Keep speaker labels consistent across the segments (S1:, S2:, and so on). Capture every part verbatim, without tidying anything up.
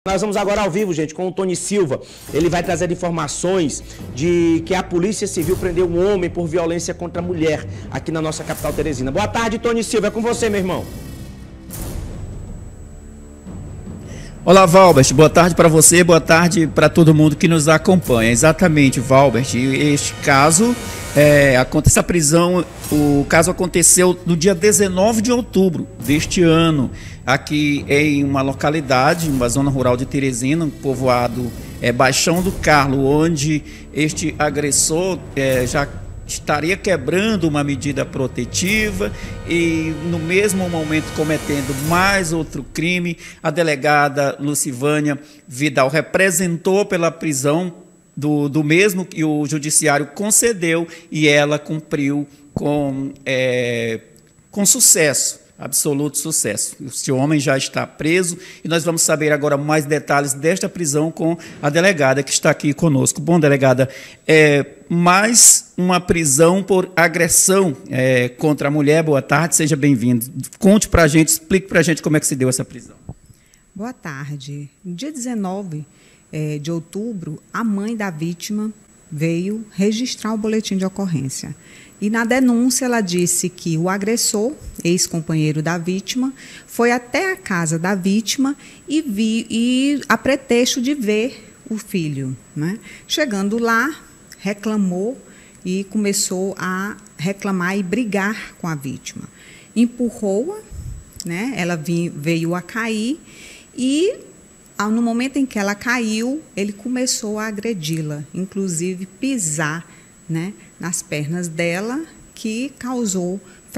S1: Nós vamos agora ao vivo, gente, com o Tony Silva. Ele vai trazer informações de que a Polícia Civil prendeu um homem por violência contra a mulher aqui na nossa capital Teresina. Boa tarde, Tony Silva. É com você, meu irmão.
S2: Olá, Valbert. Boa tarde para você, boa tarde para todo mundo que nos acompanha. Exatamente, Valbert. Este caso, é, essa prisão, o caso aconteceu no dia dezenove de outubro deste ano, aqui em uma localidade, uma zona rural de Teresina, um povoado é, Baixão do Carlo, onde este agressor é, já estaria quebrando uma medida protetiva e no mesmo momento cometendo mais outro crime. A delegada Lucivânia Vidal representou pela prisão do, do mesmo que o judiciário concedeu e ela cumpriu com, é, com sucesso. Absoluto sucesso. Este homem já está preso e nós vamos saber agora mais detalhes desta prisão com a delegada que está aqui conosco. Bom, delegada, é mais uma prisão por agressão é, contra a mulher. Boa tarde, seja bem-vindo. Conte para a gente, explique para a gente como é que se deu essa prisão.
S3: Boa tarde. No dia dezenove é, de outubro, a mãe da vítima veio registrar o boletim de ocorrência. E na denúncia ela disse que o agressor, ex-companheiro da vítima, foi até a casa da vítima e, vi, e a pretexto de ver o filho, né? Chegando lá, reclamou e começou a reclamar e brigar com a vítima. Empurrou-a, né? Ela vi, veio a cair e, no momento em que ela caiu, ele começou a agredi-la, inclusive pisar, né, nas pernas dela, que causou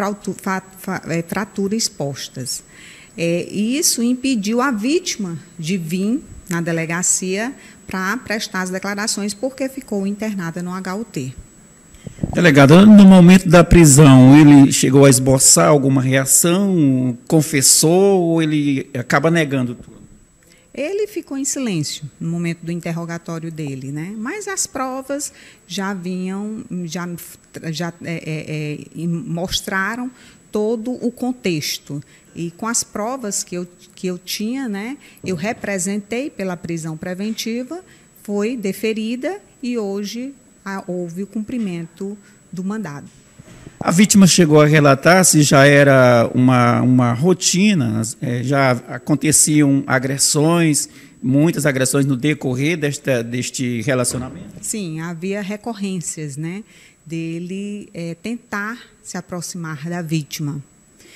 S3: fraturas expostas. É, e isso impediu a vítima de vir na delegacia para prestar as declarações, porque ficou internada no H U T.
S2: Delegada, no momento da prisão, ele chegou a esboçar alguma reação, confessou ou ele acaba negando tudo?
S3: Ele ficou em silêncio no momento do interrogatório dele, né? Mas as provas já vinham, já, já é, é, mostraram todo o contexto. E com as provas que eu, que eu tinha, né, eu representei pela prisão preventiva, foi deferida e hoje ah, houve o cumprimento do mandado.
S2: A vítima chegou a relatar se já era uma, uma rotina, já aconteciam agressões, muitas agressões no decorrer desta, deste relacionamento?
S3: Sim, havia recorrências, né, dele é, tentar se aproximar da vítima.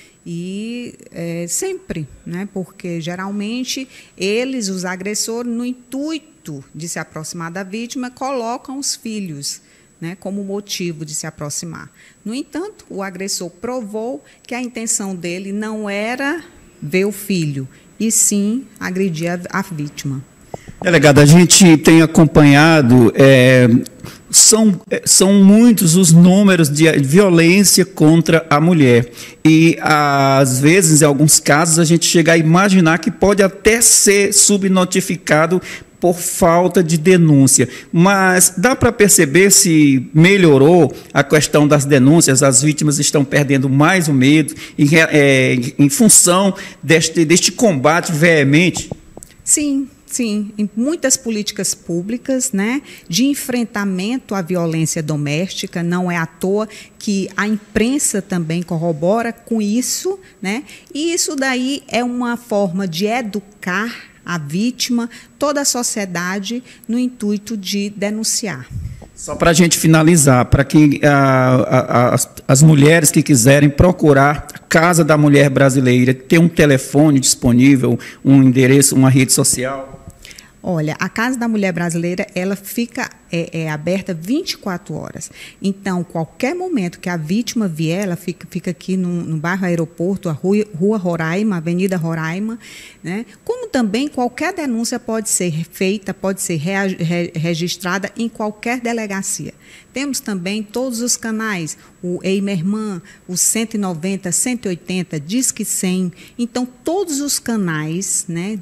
S3: E é, sempre, né, porque geralmente eles, os agressores, no intuito de se aproximar da vítima, colocam os filhos, né, como motivo de se aproximar. No entanto, o agressor provou que a intenção dele não era ver o filho, e sim agredir a, a vítima.
S2: Delegada, a gente tem acompanhado, é, são, são muitos os números de violência contra a mulher. E, às vezes, em alguns casos, a gente chega a imaginar que pode até ser subnotificado por falta de denúncia. Mas dá para perceber se melhorou a questão das denúncias, as vítimas estão perdendo mais o medo em, é, em função deste, deste combate veemente?
S3: Sim, sim. Em muitas políticas públicas, né, de enfrentamento à violência doméstica, não é à toa que a imprensa também corrobora com isso, né? E isso daí é uma forma de educar a vítima, toda a sociedade, no intuito de denunciar.
S2: Só para a gente finalizar, para que a, a, as, as mulheres que quiserem procurar a Casa da Mulher Brasileira, ter um telefone disponível, um endereço, uma rede social?
S3: Olha, a Casa da Mulher Brasileira, ela fica é, é, aberta vinte e quatro horas. Então, qualquer momento que a vítima vier, ela fica, fica aqui no, no bairro Aeroporto, a Rua, Rua Roraima, Avenida Roraima, né? Como também qualquer denúncia pode ser feita, pode ser rea, re, registrada em qualquer delegacia. Temos também todos os canais, o Ei Minha Irmã, o cento e noventa, cento e oitenta, Disque cem. Então, todos os canais, né,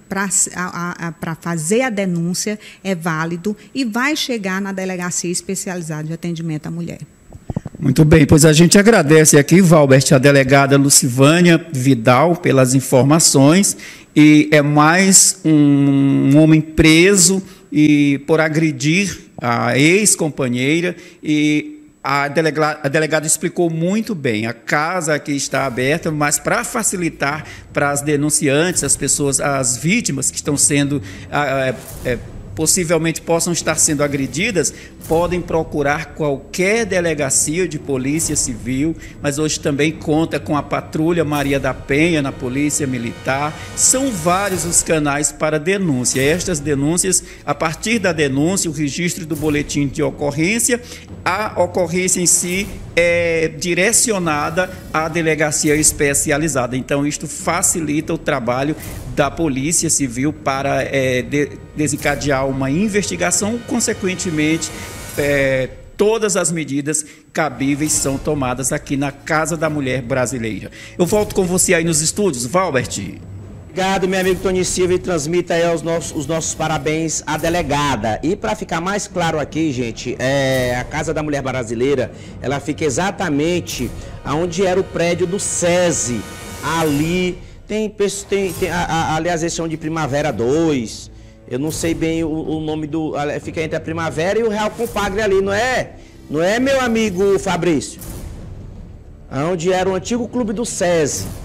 S3: para fazer a denúncia é válido e vai chegar na Delegacia Especializada de Atendimento à Mulher.
S2: Muito bem, pois a gente agradece aqui, Valbert, a delegada Lucivânia Vidal, pelas informações e é mais um, um homem preso e por agredir a ex-companheira, e a delegada, a delegada explicou muito bem. A casa aqui está aberta, mas para facilitar para as denunciantes, as pessoas, as vítimas que estão sendo, é, é, possivelmente possam estar sendo agredidas, podem procurar qualquer delegacia de polícia civil, mas hoje também conta com a Patrulha Maria da Penha na Polícia Militar. São vários os canais para denúncia. Estas denúncias, a partir da denúncia, o registro do boletim de ocorrência, a ocorrência em si é direcionada à delegacia especializada. Então, isto facilita o trabalho da Polícia Civil para é, de, desencadear uma investigação, consequentemente, é, todas as medidas cabíveis são tomadas aqui na Casa da Mulher Brasileira. Eu volto com você aí nos estúdios, Valbert.
S1: Obrigado, meu amigo Tony Silva, e transmita aí os nossos, os nossos parabéns à delegada. E para ficar mais claro aqui, gente, é, a Casa da Mulher Brasileira, ela fica exatamente onde era o prédio do SESI. Ali tem, tem, tem a, a, aliás, esse é um de Primavera dois. Eu não sei bem o, o nome do... Fica entre a Primavera e o Real Compagre ali, não é? Não é, meu amigo Fabrício? Onde era o antigo clube do SESI.